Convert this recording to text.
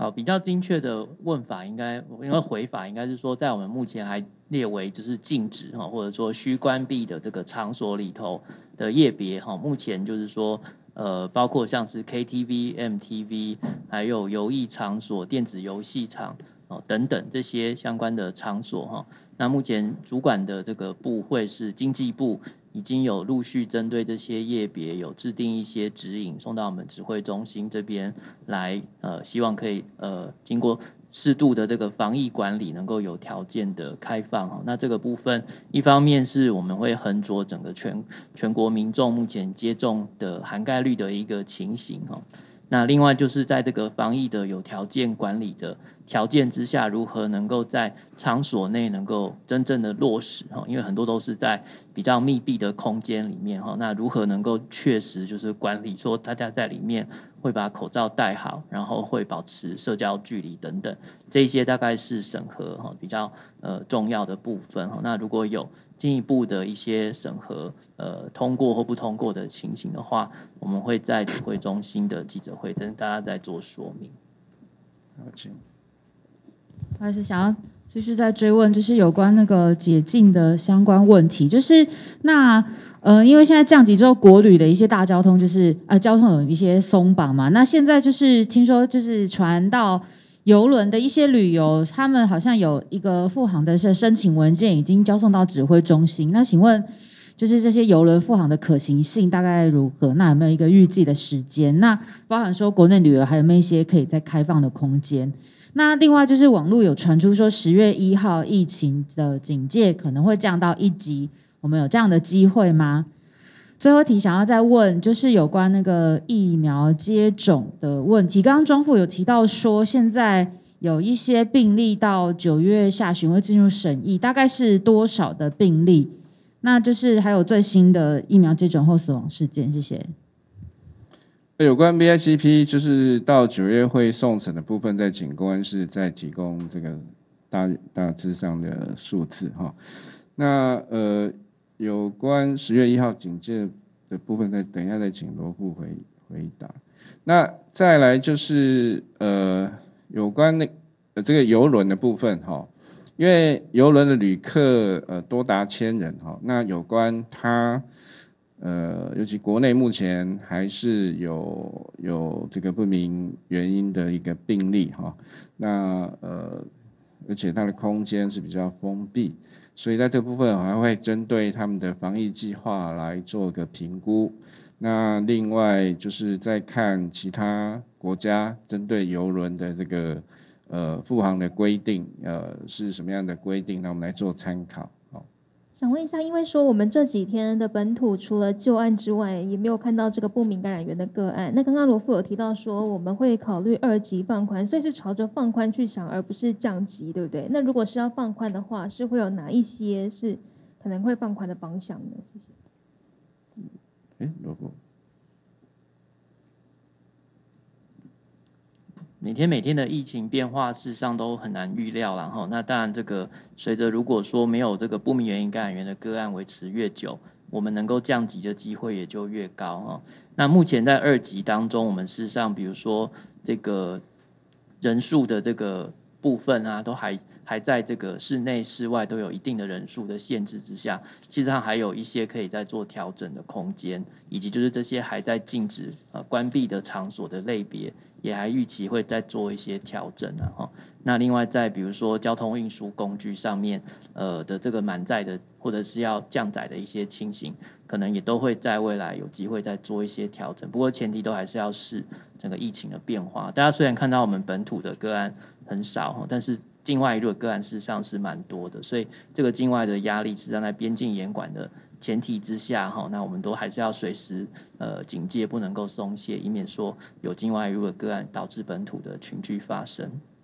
好，比较精确的问法应该回法应该是说，在我们目前还列为就是禁止哈，或者说需关闭的这个场所里头的业别哈，目前就是说包括像是 KTV、MTV， 还有游艺场所、电子游戏场哦等等这些相关的场所哈。那目前主管的这个部会是经济部，已经有陆续针对这些业别有制定一些指引，送到我们指挥中心这边来，希望可以经过适度的这个防疫管理，能够有条件的开放。那这个部分，一方面是我们会衡酌整个全国民众目前接种的涵盖率的一个情形哈。那另外就是在这个防疫的有条件管理的条件之下，如何能够在场所内能够真正的落实哈？因为很多都是在比较密闭的空间里面哈，那如何能够确实就是管理说大家在里面会把口罩戴好，然后会保持社交距离等等，这一些大概是审核哈比较重要的部分哈。那如果有进一步的一些审核通过或不通过的情形的话，我们会在指挥中心的记者会跟大家再做说明。 了解。 还是想要继续再追问，就是有关那个解禁的相关问题，就是那因为现在降级之后，国旅的一些大交通就是交通有一些松绑嘛，那现在就是听说就是传到邮轮的一些旅游，他们好像有一个复航的申请文件已经交送到指挥中心，那请问就是这些邮轮复航的可行性大概如何？那有没有一个预计的时间？那包含说国内旅游还有没有一些可以再开放的空间？那另外就是网络有传出说10月1号疫情的警戒可能会降到1级，我们有这样的机会吗？最后一题想要再问，就是有关那个疫苗接种的问题。刚刚庄副有提到说，现在有一些病例到9月下旬会进入审议，大概是多少的病例？那就是还有最新的疫苗接种后死亡事件，谢谢。 有关 BICP 就是到9月会送审的部分，再请公安室再提供这个大致上的数字哈。那有关10月1号警戒的部分，等一下再请罗副回答。那再来就是有关这个邮轮的部分哈，因为邮轮的旅客多达1000人哈，那有关它。尤其国内目前还是有这个不明原因的一个病例哈，那而且它的空间是比较封闭，所以在这部分还会针对他们的防疫计划来做个评估。那另外就是在看其他国家针对邮轮的这个复航的规定，是什么样的规定，那我们来做参考。 想问一下，因为说我们这几天的本土除了旧案之外，也没有看到这个不明感染源的个案。那刚刚罗副有提到说我们会考虑2级放宽，所以是朝着放宽去想，而不是降级，对不对？那如果是要放宽的话，是会有哪一些是可能会放宽的方向呢？谢谢。 罗副。 每天的疫情变化，事实上都很难预料啦齁。那当然，这个随着如果说没有这个不明原因感染源的个案维持越久，我们能够降级的机会也就越高齁。那目前在2级当中，我们事实上比如说这个人数的这个部分啊，都还在这个室内室外都有一定的人数的限制之下，其实上还有一些可以在做调整的空间，以及就是这些还在禁止关闭的场所的类别，也还预期会再做一些调整啊。那另外在比如说交通运输工具上面的这个满载的或者是要降载的一些情形，可能也都会在未来有机会再做一些调整。不过前提都还是要视整个疫情的变化。大家虽然看到我们本土的个案很少，但是境外的个案事实上是蛮多的，所以这个境外的压力实际上在边境严管的前提之下，那我们都还是要随时警戒，不能够松懈，以免说有境外的个案导致本土的群聚发生。